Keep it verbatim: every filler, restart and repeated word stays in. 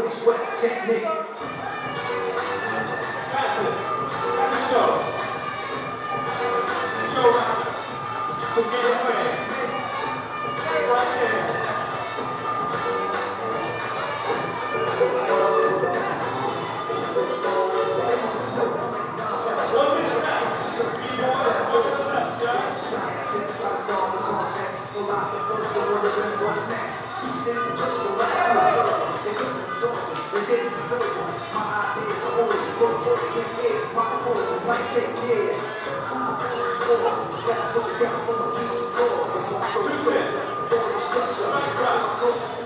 big sweat technique. That's it. That's it, show. Show right. Big sweat technique. Right there. One minute back. Keep going. Look at the left, yeah. Try to solve the context. The last of first, the word of what's next. Each thing's a joke, the right control. They couldn't control me, they didn't deserve me. My ideas are holy, good work against me. My proposal might take years. Time for the scores, let's look down from the key to doors. I'm so sure, the structure, I'm